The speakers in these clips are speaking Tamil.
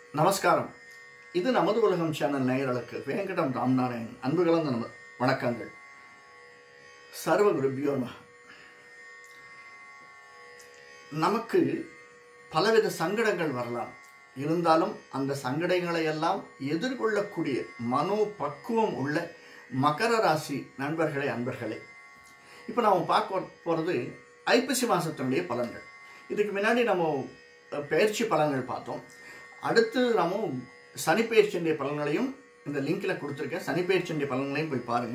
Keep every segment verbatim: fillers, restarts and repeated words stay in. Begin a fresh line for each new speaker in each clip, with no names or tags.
நமஸ்காரம். இது நமது உலகம் சேனல் நேயர்களுக்கு வேங்கடம் ராம்நாராயண் அன்பு கலந்த நம வணக்கங்கள். சர்வ குருபியோ நமः. நமக்கு பலவித சங்கடங்கள் வரலாம். இருந்தாலும் அந்த சங்கடங்களை எல்லாம் எதிர்கொள்ளக்கூடிய மனோ பக்குவம் உள்ள மகர ராசி நண்பர்களே, அன்பர்களே, இப்போ நாம் பார்க்க போகிறது ஐப்பசி மாதத்தினுடைய பலன்கள். இதுக்கு முன்னாடி நம்ம பயிற்சி பலன்கள் பார்த்தோம். அடுத்து நம்ம சனி பயிற்சியுடைய பலன்களையும் இந்த லிங்க்ல கொடுத்துருக்கேன். சனி பயிற்சியுடைய பலன்களையும் போய் பாருங்க.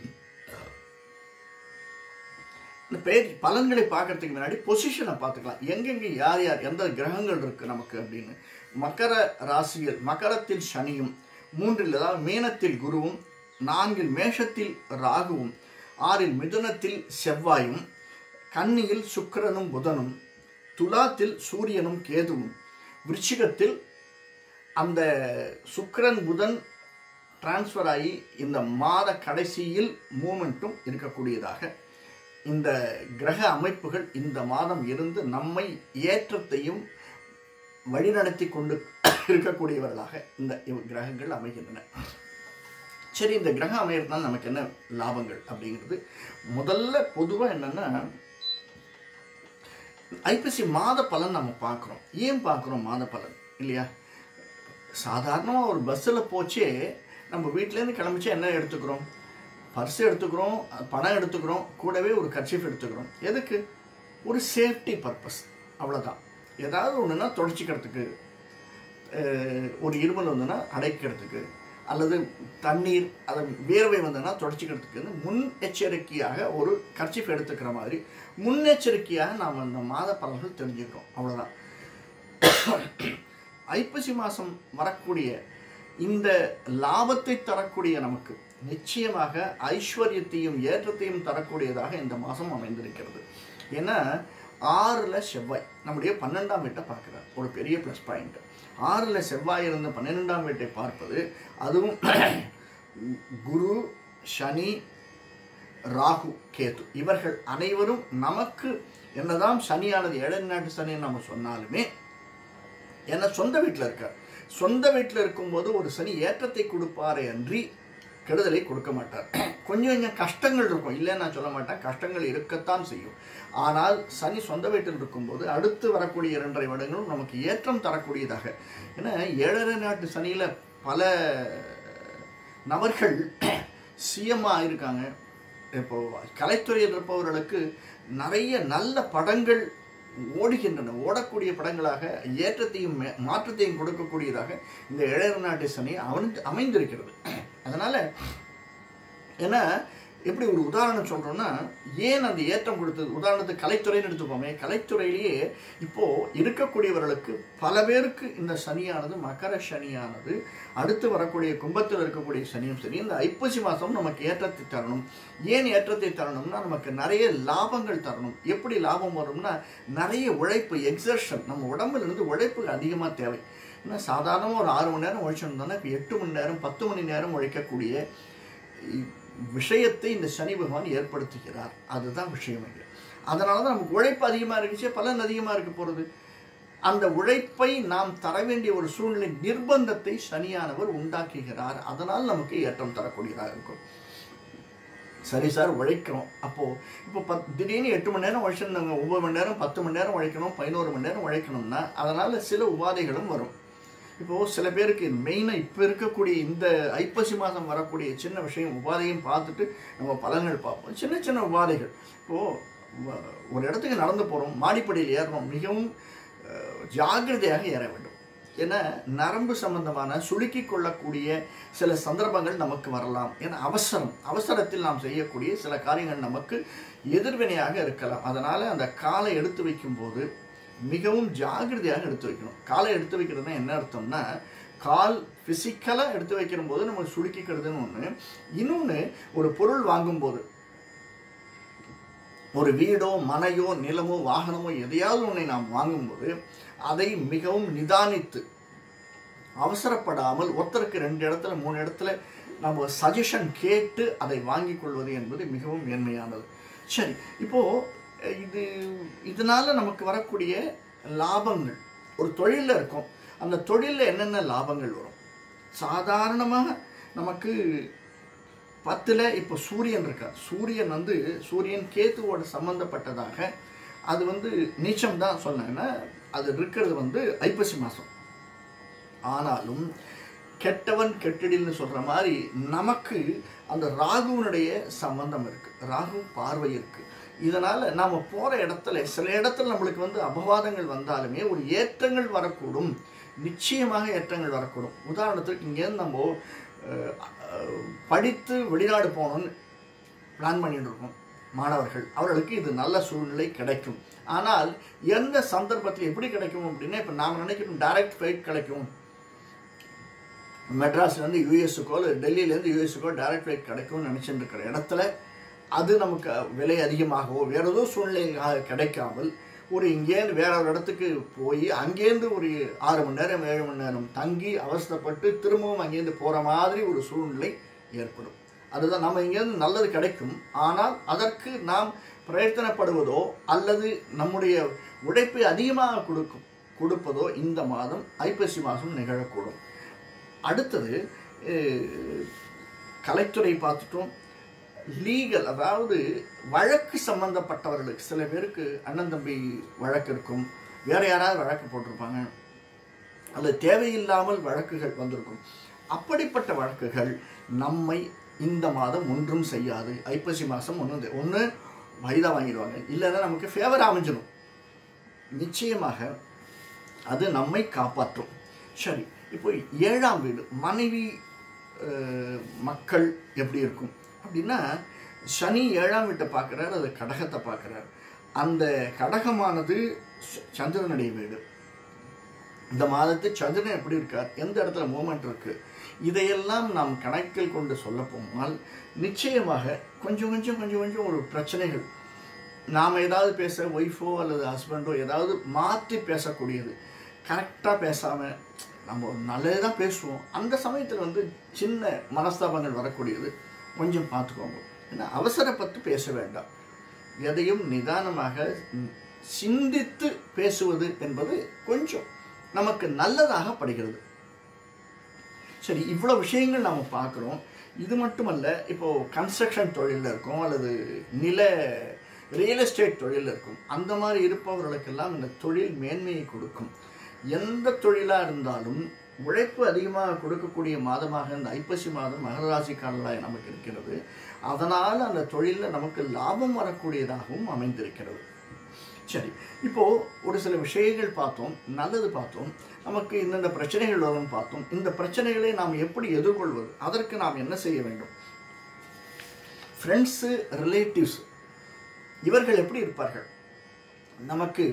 இந்த பயிற்சி பலன்களை பார்க்கறதுக்கு முன்னாடி பொசிஷனை பார்த்துக்கலாம். எங்கெங்கே யார் யார் எந்த கிரகங்கள் இருக்கு நமக்கு அப்படின்னு. மக்கர ராசியில் மக்கரத்தில் சனியும், மூன்றில் அதாவது மீனத்தில் குருவும், நான்கில் மேஷத்தில் ராகுவும், ஆறில் மிதுனத்தில் செவ்வாயும், கன்னியில் சுக்கிரனும் புதனும், துலாத்தில் சூரியனும் கேதுவும், விருச்சிகத்தில் அந்த சுக்கிரன் புதன் டிரான்ஸ்ஃபர் ஆகி இந்த மாத கடைசியில் மூமெண்ட்டும் இருக்கக்கூடியதாக இந்த கிரக அமைப்புகள் இந்த மாதம் இருந்து நம்மை ஏற்றத்தையும் வழிநடத்தி கொண்டு இருக்கக்கூடியவர்களாக இந்த கிரகங்கள் அமைகின்றன. சரி, இந்த கிரகம் அமைகிறதுனால நமக்கு என்ன லாபங்கள் அப்படிங்கிறது முதல்ல பொதுவாக என்னன்னா, ஐப்பசி மாத பலன் நம்ம பார்க்குறோம். ஏன் பார்க்குறோம் மாத பலன் இல்லையா? சாதாரணமாக ஒரு பஸ்ஸில் போச்சே நம்ம வீட்டிலேருந்து கிளம்பிச்சு என்ன எடுத்துக்கிறோம்? பர்ஸ் எடுத்துக்கிறோம், பணம் எடுத்துக்கிறோம், கூடவே ஒரு கர்ச்சீஃப் எடுத்துக்கிறோம். எதுக்கு? ஒரு சேஃப்டி பர்பஸ், அவ்வளோதான். ஏதாவது ஒன்றுனா தொடச்சிக்கிறதுக்கு, ஒரு இருமல் வந்ததுன்னா அடைக்கிறதுக்கு, அல்லது தண்ணீர் அதை வேர்வை வந்ததுன்னா தொடச்சிக்கிறதுக்குன்னு முன்னெச்சரிக்கையாக ஒரு கர்ச்சீஃப் எடுத்துக்கிற மாதிரி முன்னெச்சரிக்கையாக நாம் அந்த மாத பலன்கள் தெரிஞ்சுக்கிறோம், அவ்வளோதான். ஐப்பசி மாதம் வரக்கூடிய இந்த லாபத்தை தரக்கூடிய நமக்கு நிச்சயமாக ஐஸ்வர்யத்தையும் ஏற்றத்தையும் தரக்கூடியதாக இந்த மாதம் அமைந்திருக்கிறது. ஏன்னா ஆறுல செவ்வாய் நம்முடைய பன்னெண்டாம் வீட்டை பார்க்கிறார், ஒரு பெரிய ப்ளஸ் பாயிண்ட். ஆறுல செவ்வாய் இருந்த பன்னிரெண்டாம் வீட்டை பார்ப்பது, அதுவும் குரு, சனி, ராகு, கேது இவர்கள் அனைவரும் நமக்கு என்னதான் சனியானது ஏழை நாட்டு சனின்னு நம்ம சொன்னாலுமே, ஏன்னா சொந்த வீட்டில் இருக்கார். சொந்த வீட்டில் இருக்கும்போது ஒரு சனி ஏற்றத்தை கொடுப்பாரே அன்றி கெடுதலை கொடுக்க மாட்டார். கொஞ்சம் கொஞ்சம் கஷ்டங்கள் இருக்கும், இல்லைன்னு நான் சொல்ல மாட்டேன், கஷ்டங்கள் இருக்கத்தான் செய்யும். ஆனால் சனி சொந்த வீட்டில் இருக்கும்போது அடுத்து வரக்கூடிய இரண்டரை வருடங்களும் நமக்கு ஏற்றம் தரக்கூடியதாக. ஏன்னா ஏழரை நாட்டு சனியில் பல நபர்கள் சிஎம்மாக இருக்காங்க. இப்போ கலைத்துறையில் இருப்பவர்களுக்கு நிறைய நல்ல படங்கள் ஓடுகின்றன. ஓடக்கூடிய படங்களாக ஏற்றத்தையும் மாற்றத்தையும் கொடுக்கக்கூடியதாக இந்த ஏழரை நாட்டு சனி அவனுக்கு அமைந்திருக்கிறது. அதனால ஏன்னா எப்படி ஒரு உதாரணம் சொல்றோம்னா, ஏன் அந்த ஏற்றம் கொடுத்தது? உதாரணத்துக்கு கலைத்துறைன்னு எடுத்துப்போமே. கலைத்துறையிலேயே இப்போ இருக்கக்கூடியவர்களுக்கு பல பேருக்கு இந்த சனியானது, மகர சனியானது, அடுத்து வரக்கூடிய கும்பத்தில் இருக்கக்கூடிய சனியும் சரி, இந்த ஐப்பசி மாதம் நமக்கு ஏற்றத்தை தரணும். ஏன் ஏற்றத்தை தரணும்னா, நமக்கு நிறைய லாபங்கள் தரணும். எப்படி லாபம் வரும்னா, நிறைய உழைப்பு, எக்ஸர்ஷன், நம்ம உடம்புல இருந்து உழைப்பு அதிகமாக தேவை. ஏன்னா சாதாரணமாக ஒரு ஆறு மணி நேரம் உழைச்சிருந்தோம்னா இப்போ எட்டு மணி நேரம் பத்து மணி நேரம் உழைக்கக்கூடிய விஷயத்தை இந்த சனி பகவான் ஏற்படுத்துகிறார். அதுதான் விஷயம் இல்லை. அதனால தான் நமக்கு உழைப்பு அதிகமாக இருந்துச்சு, பலன் அதிகமாக இருக்க போகிறது. அந்த உழைப்பை நாம் தர வேண்டிய ஒரு சூழ்நிலை, நிர்பந்தத்தை சனியானவர் உண்டாக்குகிறார். அதனால் நமக்கு ஏற்றம் தரக்கூடியதாக இருக்கும். சரி சார், உழைக்கிறோம். அப்போது இப்போ பத் திடீர்னு எட்டு மணி நேரம் உழைச்சிருந்தாங்க, ஒன்பது மணி நேரம் பத்து மணி நேரம் உழைக்கணும், பதினோரு மணி நேரம் உழைக்கணும்னா அதனால் சில உபாதைகளும் வரும். இப்போது சில பேருக்கு மெயினாக இப்போ இருக்கக்கூடிய இந்த ஐப்பசி மாதம் வரக்கூடிய சின்ன விஷயம் உபாதையும் பார்த்துட்டு நம்ம பலன்கள் பார்ப்போம். சின்ன சின்ன உபாதைகள். இப்போது ஒரு இடத்துக்கு நடந்து போகிறோம், மாடிப்படியில் ஏறுறோம், மிகவும் ஜாக்கிரதையாக ஏற வேண்டும். ஏன்னா நரம்பு சம்பந்தமான சுளுக்கி கொள்ளக்கூடிய சில சந்தர்ப்பங்கள் நமக்கு வரலாம். ஏன்னா அவசரம் அவசரத்தில் நாம் செய்யக்கூடிய சில காரியங்கள் நமக்கு எதிர்வினையாக இருக்கலாம். அதனால் அந்த காலை எடுத்து வைக்கும்போது மிகவும் ஜாகிரதையாக எடுத்து வைக்கணும். காலை எடுத்து வைக்கிறதுனா என்ன அர்த்தம்னா, கால் ஃபிசிக்கலாக எடுத்து வைக்கிற போது நம்ம சுளுக்கிக்கிறதுன்னு ஒன்று. இன்னொன்று, ஒரு பொருள் வாங்கும்போது, ஒரு வீடோ மனையோ நிலமோ வாகனமோ எதையாவது ஒன்றை நாம் வாங்கும்போது அதை மிகவும் நிதானித்து அவசரப்படாமல் ஒருத்தருக்கு ரெண்டு இடத்துல மூணு இடத்துல நம்ம சஜஷன் கேட்டு அதை வாங்கி கொள்வது என்பது மிகவும் மேன்மையானது. சரி, இப்போது இது இதனால் நமக்கு வரக்கூடிய லாபங்கள், ஒரு தொழிலில் இருக்கும், அந்த தொழிலில் என்னென்ன லாபங்கள் வரும். சாதாரணமாக நமக்கு பத்தில் இப்போ சூரியன் இருக்கார். சூரியன் வந்து சூரியன் கேத்துவோட சம்பந்தப்பட்டதாக அது வந்து நீச்சம் தான் சொன்னாங்கன்னா அது இருக்கிறது வந்து ஐப்பசி மாதம். ஆனாலும் கெட்டவன் கெட்டடில்னு சொல்கிற மாதிரி நமக்கு அந்த ராகுவனுடைய சம்பந்தம் இருக்குது, ராகு பார்வை இருக்குது. இதனால் நாம் போகிற இடத்துல சில இடத்துல நம்மளுக்கு வந்து அபவாதங்கள் வந்தாலுமே ஒரு ஏற்றங்கள் வரக்கூடும், நிச்சயமாக ஏற்றங்கள் வரக்கூடும். உதாரணத்துக்கு இங்கேருந்து நம்ம படித்து வெளிநாடு போகணுன்னு பிளான் பண்ணிட்டு இருக்கோம் மாணவர்கள், அவர்களுக்கு இது நல்ல சூழ்நிலை கிடைக்கும். ஆனால் எந்த சந்தர்ப்பத்தில் எப்படி கிடைக்கும் அப்படின்னா, இப்போ நாம் நினைக்கிறோம் டைரக்ட் ஃப்ளைட் கிடைக்கும், மெட்ராஸ்லேருந்து யூஎஸ்க்கோ இல்லை டெல்லியிலேருந்து யூஎஸ்க்கோ டைரக்ட் ஃப்ளைட் கிடைக்கும்னு நினச்சிட்டு இருக்கிற இடத்துல அது நமக்கு விலை அதிகமாகவோ வேறு ஏதோ சூழ்நிலையாக கிடைக்காமல் ஒரு இங்கேருந்து வேற ஒரு இடத்துக்கு போய் அங்கேருந்து ஒரு ஆறு மணி நேரம் ஏழு மணி நேரம் தங்கி அவஸ்தைப்பட்டு திரும்பவும் அங்கேருந்து போகிற மாதிரி ஒரு சூழ்நிலை ஏற்படும். அதுதான் நம்ம இங்கேருந்து நல்லது கிடைக்கும், ஆனால் அதற்கு நாம் பிரயத்தனப்படுவதோ அல்லது நம்முடைய உழைப்பை அதிகமாக கொடுக்கும் கொடுப்பதோ இந்த மாதம் ஐப்பசி மாதம் நிகழக்கூடும். அடுத்தது கலைத்துறை பார்த்துட்டோம். லீகல், அதாவது வழக்கு சம்பந்தப்பட்டவர்களுக்கு சில பேருக்கு அண்ணன் தம்பி வழக்கு இருக்கும், வேறு யாராவது வழக்கு போட்டிருப்பாங்க, அல்லது தேவையில்லாமல் வழக்குகள் வந்திருக்கும். அப்படிப்பட்ட வழக்குகள் நம்மை இந்த மாதம் ஒன்றும் செய்யாது. ஐப்பசி மாதம் ஒன்று ஒன்று வயதா வாங்கிடுவாங்க, இல்லைன்னா நமக்கு ஃபேவர் அமைஞ்சிடும். நிச்சயமாக அது நம்மை காப்பாற்றும். சரி, இப்போ ஏழாம் வீடு மனைவி மக்கள் எப்படி இருக்கும் அப்படின்னா, சனி ஏழாம் வீட்டை பார்க்குறாரு, அது கடகத்தை பார்க்குறாரு. அந்த கடகமானது சந்திரனுடைய வீடு. இந்த மாதத்து சந்திரன் எப்படி இருக்கார், எந்த இடத்துல மூமெண்ட் இருக்குது, இதையெல்லாம் நாம் கணக்கில் கொண்டு சொல்ல போனால் நிச்சயமாக கொஞ்சம் கொஞ்சம் கொஞ்சம் கொஞ்சம் ஒரு பிரச்சனைகள், நாம் ஏதாவது பேச ஒய்ஃபோ அல்லது ஹஸ்பண்டோ ஏதாவது மாற்றி பேசக்கூடியது, கரெக்டாக பேசாமல் நம்ம நல்லது தான் பேசுவோம், அந்த சமயத்தில் வந்து சின்ன மனஸ்தாபங்கள் வரக்கூடியது, கொஞ்சம் பார்த்துக்கோங்க. ஏன்னா அவசரப்பட்டு பேச வேண்டாம், எதையும் நிதானமாக சிந்தித்து பேசுவது என்பது கொஞ்சம் நமக்கு நல்லதாக படுகிறது. சரி, இவ்வளோ விஷயங்கள் நாம் பார்க்குறோம். இது மட்டுமல்ல, இப்போது கன்ஸ்ட்ரக்ஷன் தொழிலில் இருக்கும் அல்லது நில ரியல் எஸ்டேட் தொழிலில் இருக்கும், அந்த மாதிரி இருப்பவர்களுக்கெல்லாம் இந்த தொழில் மேன்மையை கொடுக்கும். எந்த தொழிலாக இருந்தாலும் உழைப்பு அதிகமாக கொடுக்கக்கூடிய மாதமாக இந்த ஐப்பசி மாதம் மகர ராசிக்காரர்களாக நமக்கு இருக்கிறது. அதனால் அந்த தொழிலில் நமக்கு லாபம் வரக்கூடியதாகவும் அமைந்திருக்கிறது. சரி, இப்போது ஒரு சில விஷயங்கள் பார்த்தோம், நல்லது பார்த்தோம், நமக்கு இந்தந்த பிரச்சனைகள் வரும்னு பார்த்தோம். இந்த பிரச்சனைகளை நாம் எப்படி எதிர்கொள்வது, அதற்கு நாம் என்ன செய்ய வேண்டும்? ஃப்ரெண்ட்ஸு, ரிலேட்டிவ்ஸ் இவர்கள் எப்படி இருப்பார்கள்? நமக்கு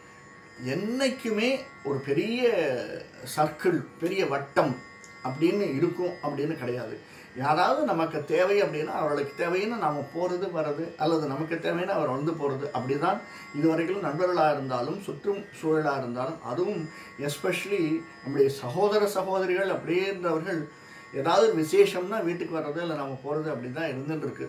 என்னைக்குமே ஒரு பெரிய சர்க்கிள், பெரிய வட்டம் அப்படின்னு இருக்கும் அப்படின்னு கிடையாது. யாராவது நமக்கு தேவை அப்படின்னா அவர்களுக்கு தேவைன்னு நாம் போகிறது வர்றது, அல்லது நமக்கு தேவைன்னு அவர் வந்து போகிறது, அப்படி தான் இதுவரைக்கும் நண்பர்களாக இருந்தாலும் சுற்றும் சூழலாக இருந்தாலும், அதுவும் எஸ்பெஷலி நம்முடைய சகோதர சகோதரிகள் அப்படின்றவர்கள் ஏதாவது விசேஷம்னா வீட்டுக்கு வர்றது இல்லை நம்ம போகிறது அப்படி தான் இருந்துருக்கு.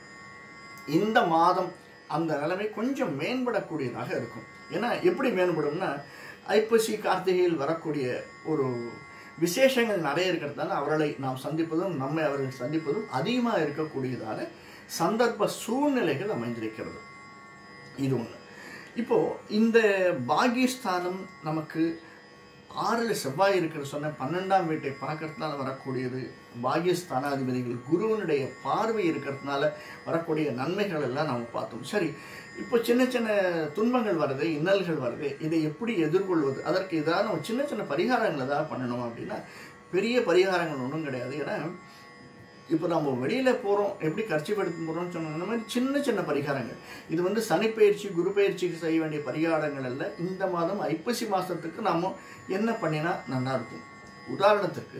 இந்த மாதம் அந்த நிலைமை கொஞ்சம் மேம்படக்கூடியதாக இருக்கும். ஏன்னா எப்படி மேம்படும்னா, ஐப்பசி கார்த்திகையில் வரக்கூடிய ஒரு விசேஷங்கள் நிறைய இருக்கிறதால அவர்களை நாம் சந்திப்பதும் நம்மை அவர்கள் சந்திப்பதும் அதிகமாக இருக்கக்கூடியதான சந்தர்ப்ப சூழ்நிலைகள் அமைந்திருக்கிறது. இது ஒன்று. இப்போது இந்த பாகியஸ்தானம் நமக்கு ஆறில் செவ்வாய் இருக்கிற சொன்ன பன்னெண்டாம் வீட்டை பார்க்கறதுனால வரக்கூடியது, பாகியஸ்தானாதிபதிகள் குருவனுடைய பார்வை இருக்கிறதுனால வரக்கூடிய நன்மைகள் எல்லாம் நாம் பார்த்தோம். சரி, இப்போ சின்ன சின்ன துன்பங்கள் வருது, இன்னல்கள் வருது, இதை எப்படி எதிர்கொள்வது? அதற்கு ஏதாவது நம்ம சின்ன சின்ன பரிகாரங்கள் ஏதாவது பண்ணணும் அப்படின்னா, பெரிய பரிகாரங்கள் ஒன்றும் கிடையாது. ஏன்னா இப்போ நம்ம வெளியில் போகிறோம், எப்படி கர்ச்சீஃப் எடுத்து போகிறோம்னு சொன்னாங்க, இந்த மாதிரி சின்ன சின்ன பரிகாரங்கள். இது வந்து சனிப்பயிற்சி குரு பயிற்சிக்கு செய்ய வேண்டிய பரிகாரங்கள் அல்ல. இந்த மாதம் ஐப்பசி மாதத்துக்கு நாம் என்ன பண்ணினா நல்லாயிருக்கும்? உதாரணத்துக்கு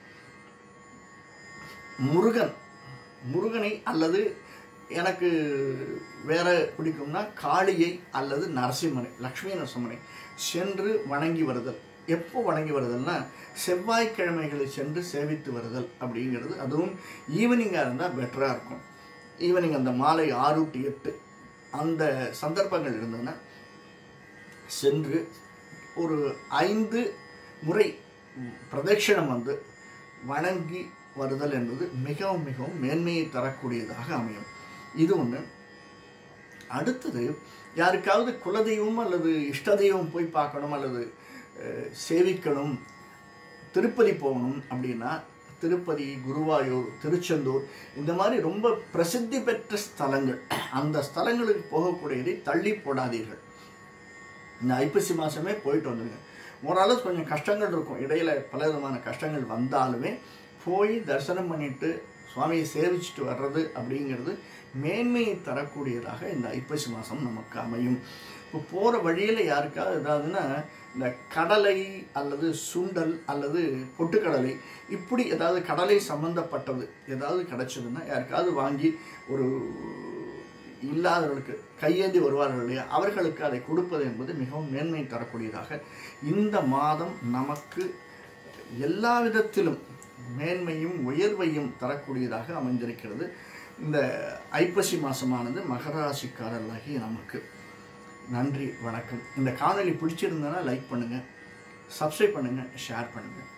முருகன் முருகனை அல்லது எனக்கு வேற பிடிக்கும்னா காளியை அல்லது நரசிம்மனை, லக்ஷ்மி நரசிம்மனை சென்று வணங்கி வருதல். எப்போ வணங்கி வருதல்னா செவ்வாய்க்கிழமைகளை சென்று சேவித்து வருதல் அப்படிங்கிறது. அதுவும் ஈவினிங்காக இருந்தால் பெட்டராக இருக்கும். ஈவினிங் அந்த மாலை ஆறு டு எட்டு அந்த சந்தர்ப்பங்கள் இருந்ததுன்னா சென்று ஒரு ஐந்து முறை பிரதட்சணம் வந்து வணங்கி வருதல் என்பது மிகவும் மிகவும் மேன்மையை தரக்கூடியதாக அமையும். இது ஒன்று. அடுத்தது, யாருக்காவது குலதெய்வம் அல்லது இஷ்ட தெய்வம் போய் பார்க்கணும் அல்லது சேவிக்கணும், திருப்பதி போகணும் அப்படின்னா திருப்பதி, குருவாயூர், திருச்செந்தூர் இந்த மாதிரி ரொம்ப பிரசித்தி பெற்ற ஸ்தலங்கள், அந்த ஸ்தலங்களுக்கு போகக்கூடியதை தள்ளி போடாதீர்கள். இந்த ஐப்பசி மாதமே போயிட்டு வந்துடுங்க. ஓரளவு கொஞ்சம் கஷ்டங்கள் இருக்கும், இடையில பல விதமான கஷ்டங்கள் வந்தாலுமே போய் தரிசனம் பண்ணிட்டு சுவாமியை சேவிச்சுட்டு வர்றது அப்படிங்கிறது மேன்மையை தரக்கூடியதாக இந்த ஐப்பசி மாதம் நமக்கு அமையும். இப்போ போகிற வழியில் யாருக்காவது ஏதாவதுன்னா இந்த கடலை அல்லது சுண்டல் அல்லது பொட்டுக்கடலை இப்படி ஏதாவது கடலை சம்பந்தப்பட்டது ஏதாவது கிடைச்சதுன்னா யாருக்காவது வாங்கி, ஒரு இல்லாதவர்களுக்கு கையேந்தி வருவார்கள் இல்லையா, அவர்களுக்கு அதை கொடுப்பது என்பது மிகவும் மேன்மை தரக்கூடியதாக இந்த மாதம் நமக்கு எல்லா விதத்திலும் மேன்மையும் உயர்வையும் தரக்கூடியதாக அமைந்திருக்கிறது. இந்த ஐப்பசி மாதமானது மகர ராசிக்காரர்களாகிய நமக்கு. நன்றி, வணக்கம். இந்த காணொளி பிடிச்சிருந்தனா லைக் பண்ணுங்கள், சப்ஸ்கிரைப் பண்ணுங்கள், ஷேர் பண்ணுங்கள்.